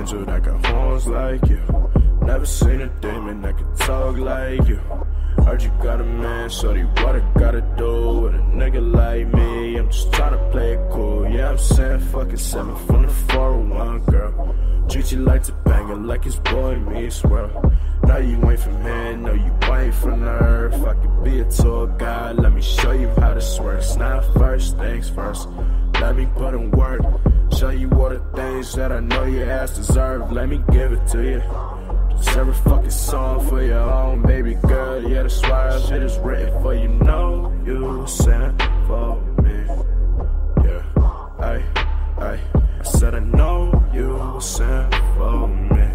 angel that got horns like you. Never seen a demon that can talk like you. Heard you got a man, shorty, what I gotta do with a nigga like me? I'm just tryna play it cool. Yeah, I'm saying fucking 7 from the 401, girl. Treat you like Topanga, like it's boy meets world. Now you ain't from here, no you ain't from the earth. I could be a tour guide, let me show you how this works. Now first things first, let me put in work. Show you all the things that I know your ass deserve. Let me give it to you. Just every fucking song for your own baby girl. Yeah, that's why shit is written for you. Know you sent for me. Yeah, I said I know you sent for me.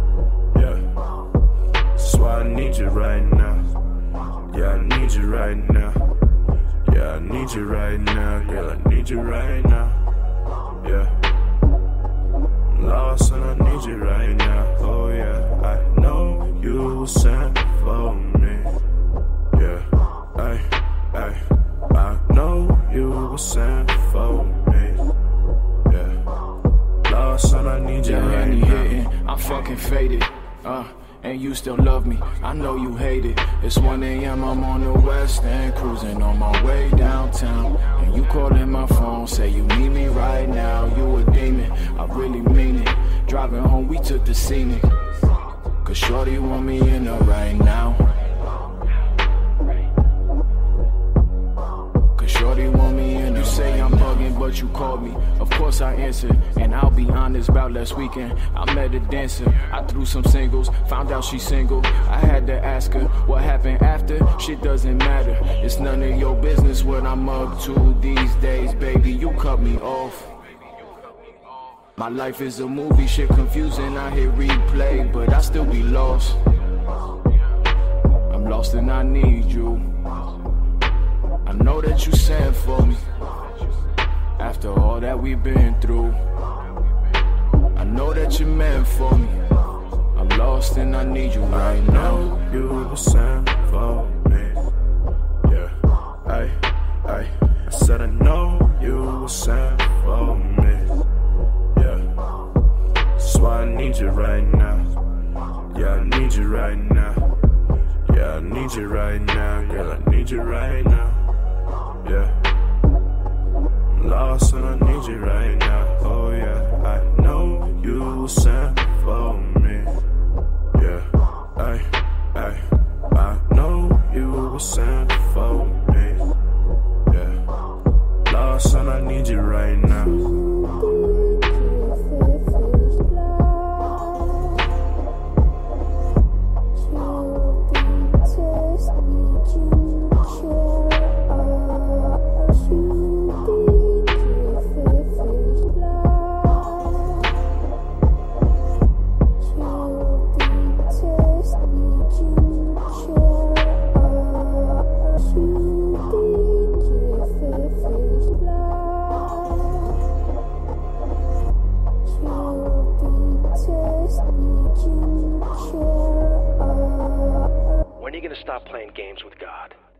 Yeah, that's why I need you right now. Yeah, I need you right now. Yeah, I need you right now. Girl, I need you right now. Yeah, I'm lost and I need you right now. Oh yeah, I know you were sent for me. Yeah, I know you were sent for me. Yeah, lost and I need you right now. I'm fucking faded, and you still love me, I know you hate it. It's 1 AM, I'm on the west end, cruising on my way downtown. And you calling my phone, say you need me right now. You a demon, I really mean it. Driving home, we took the scenic, cause shorty want me in her right now. Cause shorty want me in her. You say I'm bugging, but you called me. Of course I answered, and I'll be honest about last weekend. I met a dancer, I threw some singles, found out she's single. I had to ask her what happened after. Shit doesn't matter, it's none of your business what I'm up to these days, baby. You cut me off. My life is a movie, shit confusing. I hit replay, but I still be lost. I'm lost and I need you. I know that you sent for me. After all that we've been through, I know that you're meant for me. I'm lost and I need you right now. I know you were sent for me. Yeah, I said I know you were sent for me. Yeah, that's why I need you right now. Yeah, I need you right now. Yeah, I need you right now. Girl, I need you right now. Yeah, I'm lost and I need you right now. Oh yeah, I know you were sent for me. Yeah, I know you were sent for me. Yeah, lost and I need you right now. When are you going to stop playing games with God?